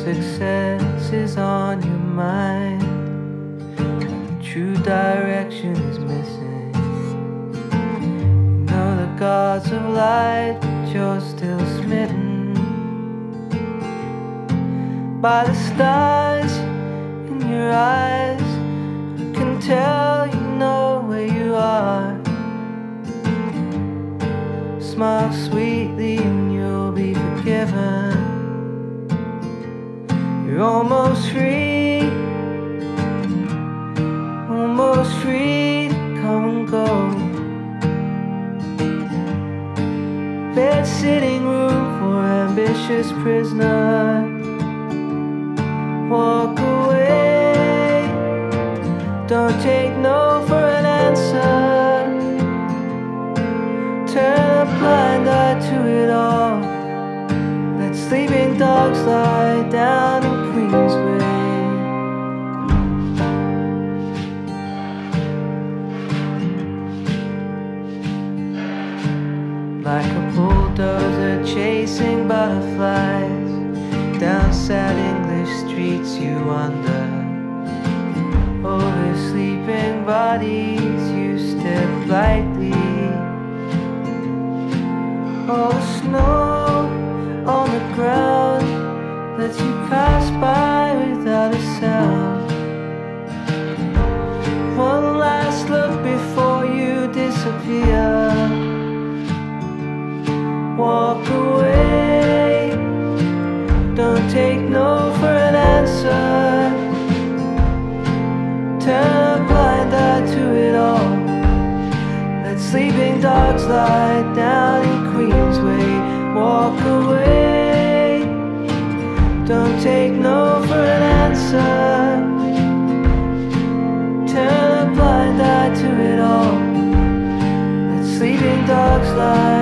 success is on your mind, the true direction is missing. You know the gods of light, but you're still smitten by the stars in your eyes. I can tell you know where you are. Smile sweetly and you'll be forgiven. You're almost free to come and go. Bed sitting room for ambitious prisoner. Walk away, don't take no for an answer. Turn a blind eye to it all. Let sleeping dogs lie down in Queensway. Like a bulldozer chasing butterflies down sad English streets, you wander. Over sleeping bodies you step lightly. All the snow on the ground lets you pass by without a sound. One last look before you disappear. Walk away, don't take no for an answer. Turn a blind eye to it all. Let sleeping dogs lie down in Queensway. Walk away, don't take no for an answer. Turn a blind eye to it all. Let sleeping dogs lie